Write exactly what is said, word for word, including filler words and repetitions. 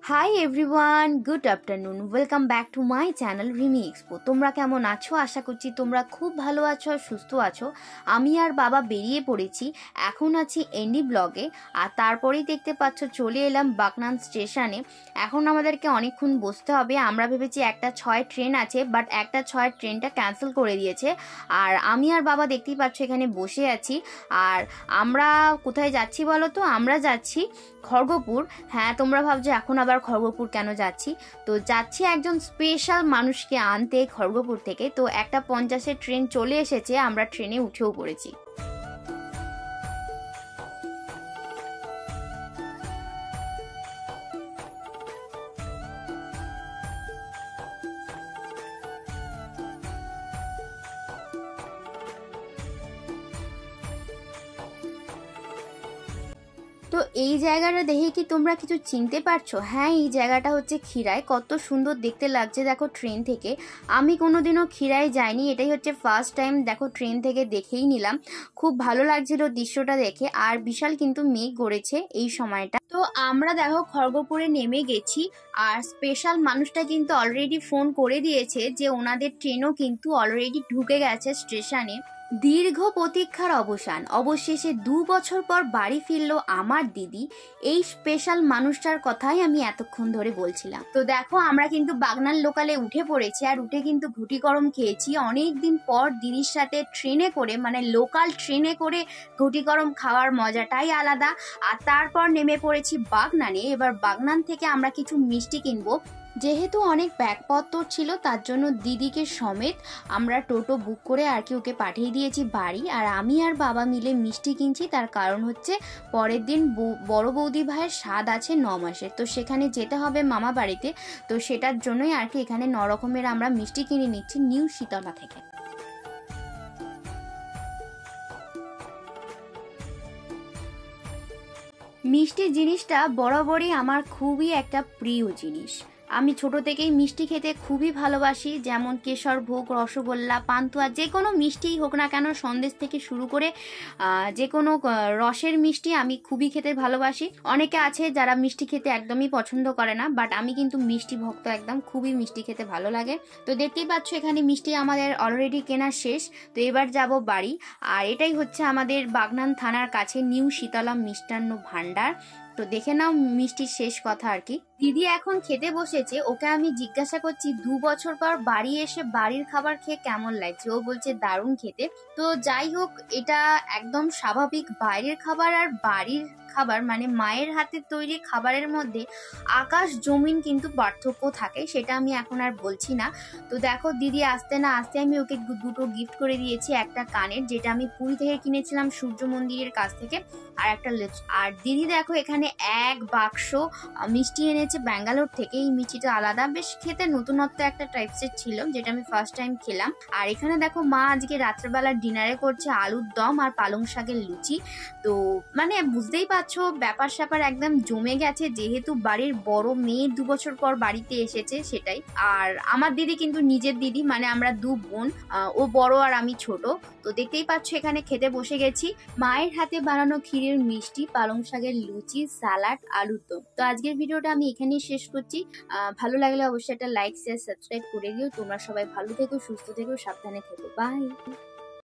High everyone, good afternoon. Welcome back to my channel Rimi expo. তোমরা কেমন আছো? আশা করছি তোমরা খুব ভালো আছো আর সুস্থ আছো। আমি আর বাবা বেরিয়ে পড়েছি, এখন আছি এন্ডি ব্লগে। আর তারপরেই দেখতে পাচ্ছ চলে এলাম বাগনান স্টেশনে। এখন আমাদেরকে অনেকক্ষণ বসতে হবে। আমরা ভেবেছি একটা ছয় ট্রেন আছে, বাট একটা ছয় ট্রেনটা ক্যান্সেল করে দিয়েছে। আর আমি আর বাবা দেখতেই পাচ্ছ এখানে বসে আছি। আর আমরা কোথায় যাচ্ছি বলো তো? আমরা যাচ্ছি খড়গপুর। হ্যাঁ, তোমরা ভাবছো এখন আবার খড়গপুর কেন যাচ্ছি? তো যাচ্ছি একজন স্পেশাল মানুষকে আনতে খড়গপুর থেকে। তো একটা পঞ্চাশের ট্রেন চলে এসেছে, আমরা ট্রেনে উঠেও পড়েছি। তো এই জায়গাটা দেখে কি তোমরা কিছু চিনতে পারছো? হ্যাঁ, এই জায়গাটা হচ্ছে খিরাই। কত সুন্দর দেখতে লাগছে দেখো ট্রেন থেকে। আমি কোনোদিনও খিরাই যাইনি, এটাই হচ্ছে ফার্স্ট টাইম। দেখো ট্রেন থেকে দেখেই নিলাম, খুব ভালো লাগছিল দৃশ্যটা দেখে। আর বিশাল কিন্তু মেঘ গড়েছে এই সময়টা। তো আমরা দেখো খড়গপুরে নেমে গেছি। আর স্পেশাল মানুষটা কিন্তু অলরেডি ফোন করে দিয়েছে যে ওনাদের ট্রেনও কিন্তু অলরেডি ঢুকে গেছে স্টেশনে। দীর্ঘ প্রতীক্ষার অবসান, অবশেষে দু বছর পর বাড়ি ফিরল আমার দিদি। এই স্পেশাল মানুষটার কথাই আমি এতক্ষণ ধরে বলছিলাম। তো দেখো আমরা কিন্তু বাগনান লোকালে উঠে পড়েছি, আর উঠে কিন্তু ঘুটি গরম খেয়েছি। অনেকদিন পর দিদির সাথে ট্রেনে করে, মানে লোকাল ট্রেনে করে ঘুটি গরম খাওয়ার মজাটাই আলাদা। আর তারপর নেমে পড়েছি বাগনানে। এবার বাগনান থেকে আমরা কিছু মিষ্টি কিনবো। যেহেতু অনেক ব্যাগপত্র ছিল, তার জন্য দিদিকে সমেত আমরা টোটো বুক করে আর কি ওকে পাঠিয়ে দিয়েছি বাড়ি। আর আমি আর বাবা মিলে মিষ্টি কিনছি, তার কারণ হচ্ছে পরের দিন বড় বৌদি ভাইয়ের স্বাদ আছে ন মাসের, তো সেখানে যেতে হবে মামা বাড়িতে। তো সেটার জন্যই আর কি এখানে ন রকমের আমরা মিষ্টি কিনে নিচ্ছি নিউ শীতলা থেকে। মিষ্টি জিনিসটা বরাবরই আমার খুবই একটা প্রিয় জিনিস। আমি ছোট থেকেই মিষ্টি খেতে খুবই ভালোবাসি, যেমন কেশর ভোগ, রসগোল্লা, পান্তুয়া, যে কোনো মিষ্টিই হোক না কেন, সন্দেশ থেকে শুরু করে যে কোনো রসের মিষ্টি আমি খুবই খেতে ভালোবাসি। অনেকে আছে যারা মিষ্টি খেতে একদমই পছন্দ করে না, বাট আমি কিন্তু মিষ্টি ভক্ত একদম, খুবই মিষ্টি খেতে ভালো লাগে। তো দেখতেই পাচ্ছ এখানে মিষ্টি আমাদের অলরেডি কেনা শেষ। তো এবার যাব বাড়ি। আর এটাই হচ্ছে আমাদের বাগনান থানার কাছে নিউ শীতলা মিষ্টান্ন ভান্ডার। তো দেখে নাও মিষ্টির শেষ কথা আর কি। দিদি এখন খেতে বসেছে, ওকে আমি জিজ্ঞাসা করছি দু বছর পর বাড়ি এসে বাড়ির খাবার খেয়ে কেমন লাগছে। ও বলছে দারুণ খেতে। তো যাই হোক, এটা একদম স্বাভাবিক। বাইরের খাবার আর বাড়ির খাবার, মানে মায়ের হাতের তৈরি খাবারের মধ্যে আকাশ জমিন কিন্তু পার্থক্য থাকে, সেটা আমি এখন আর বলছি না। তো দেখো দিদি আসতে না আসতে আমি ওকে দুটো গিফট করে দিয়েছি। একটা কানের, যেটা আমি পুরী থেকে কিনেছিলাম সূর্য মন্দিরের কাছ থেকে, আর একটা লিপস। আর দিদি দেখো এখানে এক বাক্স মিষ্টি এনেছে ব্যাঙ্গালোর থেকে। এই মিষ্টিটা আলাদা, বেশ খেতে নতুনত্ব একটা টাইপসের ছিল, যেটা আমি ফার্স্ট টাইম খেলাম। আর এখানে দেখো মা আজকে রাত্রেবেলা ডিনারে করছে আলুর দম আর পালং শাকের লুচি। তো মানে বুঝতেই পারছো ব্যাপার স্যাপার একদম জমে গেছে, যেহেতু বাড়ির বড় মেয়ে দু বছর পর বাড়িতে এসেছে সেটাই। আর আমার দিদি কিন্তু নিজের দিদি, মানে আমরা দু বোন, ও বড় আর আমি ছোট। তো দেখতেই পাচ্ছ এখানে খেতে বসে গেছি। মায়ের হাতে বানানো ক্ষীরের মিষ্টি, পালং শাকের লুচি, সালাড, আলুর দম। তো আজকের ভিডিওটা আমি এখানেই শেষ করছি। ভালো লাগলে অবশ্যই একটা লাইক, শেয়ার, সাবস্ক্রাইব করে দিও। তোমরা সবাই ভালো থেকো, সুস্থ থেকো, সাবধানে থেকো। বাই।